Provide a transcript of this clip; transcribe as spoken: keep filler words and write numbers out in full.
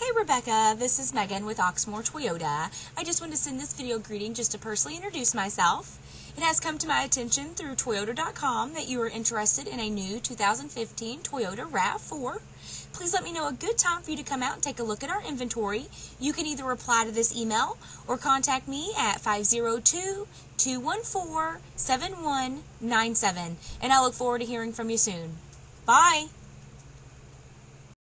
Hey Rebecca, this is Megan with Oxmoor Toyota. I just wanted to send this video greeting just to personally introduce myself. It has come to my attention through Toyota dot com that you are interested in a new two thousand fifteen Toyota RAV four. Please let me know a good time for you to come out and take a look at our inventory. You can either reply to this email or contact me at five zero two, two one four, seven one nine seven, and I look forward to hearing from you soon. Bye!